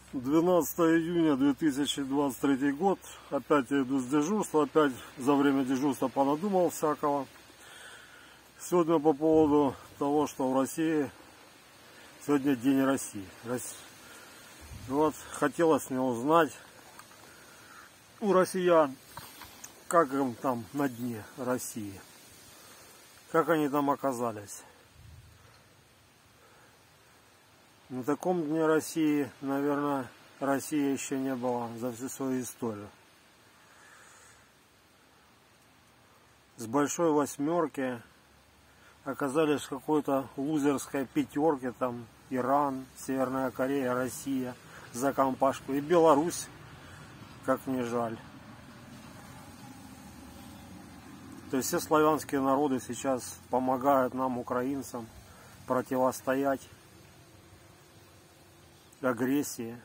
12 июня 2023 год. Опять я иду с дежурства. Опять за время дежурства понадумал всякого. Сегодня по поводу того, что в России сегодня День России. Вот хотелось мне узнать у россиян, как им там на дне России. Как они там оказались. На таком дне России, наверное, Россия еще не была за всю свою историю. С большой восьмерки оказались в какой-то лузерской пятерке, там Иран, Северная Корея, Россия за компашку и Беларусь, как ни жаль. То есть все славянские народы сейчас помогают нам, украинцам, противостоять агрессии.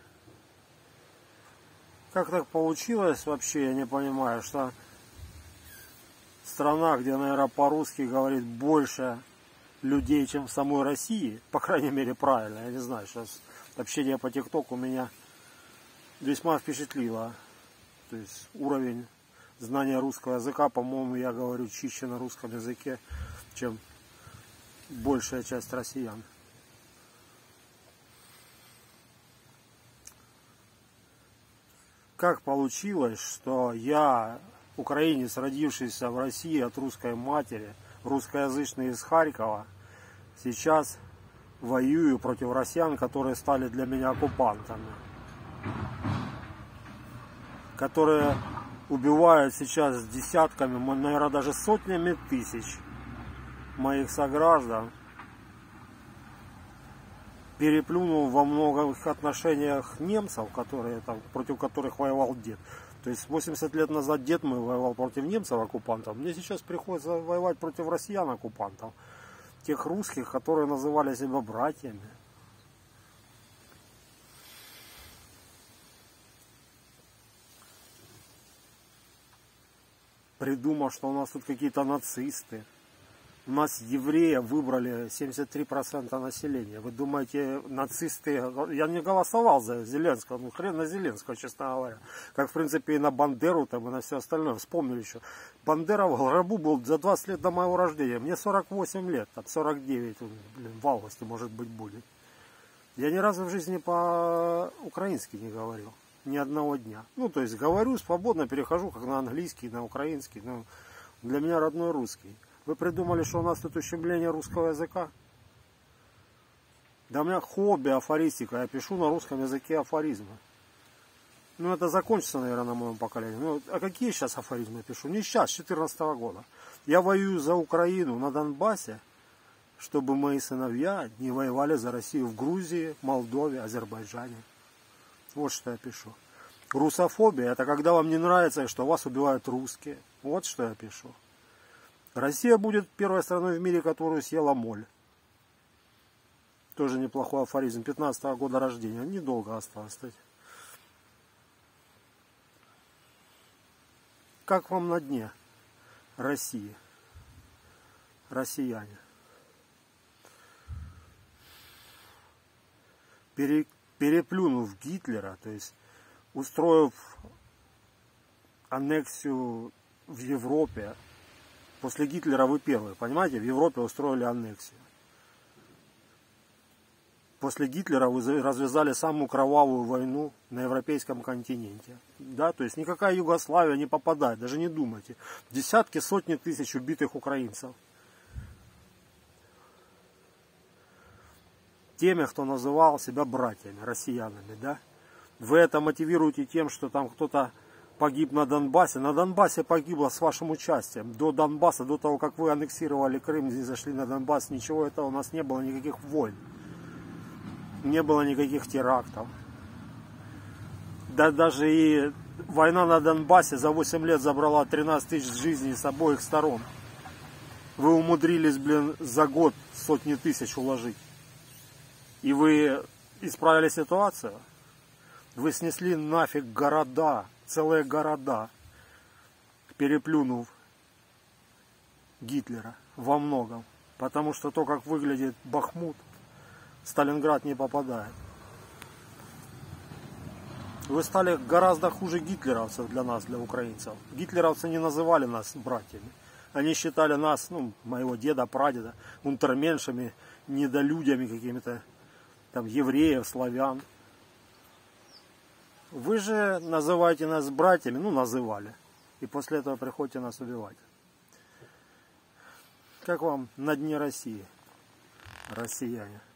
Как так получилось вообще, я не понимаю, что страна, где, наверное, по-русски говорит больше людей, чем в самой России, по крайней мере, правильно, я не знаю, сейчас общение по ТикТоку меня весьма впечатлило. То есть уровень знания русского языка, по-моему, я говорю чище на русском языке, чем большая часть россиян. Как получилось, что я, украинец, родившийся в России от русской матери, русскоязычный из Харькова, сейчас воюю против россиян, которые стали для меня оккупантами, которые убивают сейчас десятками, наверное, даже сотнями тысяч моих сограждан, переплюнул во многих отношениях немцев, против которых воевал дед. То есть 80 лет назад дед мой воевал против немцев-оккупантов. Мне сейчас приходится воевать против россиян-оккупантов. Тех русских, которые называли себя братьями. Придумав, что у нас тут какие-то нацисты. У нас евреи выбрали 73% населения. Вы думаете, нацисты... Я не голосовал за Зеленского, ну хрен на Зеленского, честно говоря. Как, в принципе, и на Бандеру, там, и на все остальное. Вспомнили еще. Бандера в гробу был за 20 лет до моего рождения. Мне 48 лет, там 49, блин, в августе, может быть, будет. Я ни разу в жизни по-украински не говорил. Ни одного дня. Ну, то есть, говорю свободно, перехожу как на английский, на украинский. Но для меня родной русский. Вы придумали, что у нас тут ущемление русского языка? Да у меня хобби афористика. Я пишу на русском языке афоризмы. Ну, это закончится, наверное, на моем поколении. Ну, а какие сейчас афоризмы я пишу? Не сейчас, с 2014 года. Я воюю за Украину на Донбассе, чтобы мои сыновья не воевали за Россию в Грузии, Молдове, Азербайджане. Вот что я пишу. Русофобия — это когда вам не нравится, что вас убивают русские. Вот что я пишу. Россия будет первой страной в мире, которую съела моль. Тоже неплохой афоризм. 15-го года рождения. Недолго осталось, кстати. Как вам на дне России? Россияне. Переплюнув Гитлера, то есть устроив аннексию в Европе. После Гитлера вы первые, понимаете? В Европе устроили аннексию. После Гитлера вы развязали самую кровавую войну на европейском континенте. Да, то есть никакая Югославия не попадает, даже не думайте. Десятки, сотни тысяч убитых украинцев. Теми, кто называл себя братьями, россиянами, да? Вы это мотивируете тем, что там кто-то погиб на Донбассе. На Донбассе погибло с вашим участием. До Донбасса, до того, как вы аннексировали Крым, не зашли на Донбасс, ничего этого у нас не было, никаких войн. Не было никаких терактов. Да даже и война на Донбассе за 8 лет забрала 13 тысяч жизней с обоих сторон. Вы умудрились, блин, за год сотни тысяч уложить. И вы исправили ситуацию. Вы снесли нафиг города. Целые города, переплюнув Гитлера во многом. Потому что то, как выглядит Бахмут, Сталинград не попадает. Вы стали гораздо хуже гитлеровцев для нас, для украинцев. Гитлеровцы не называли нас братьями. Они считали нас, ну, моего деда, прадеда, унтерменшами, недолюдями какими-то, там, евреев, славян. Вы же называете нас братьями, ну, называли. И после этого приходите нас убивать. Как вам на дне России, россияне?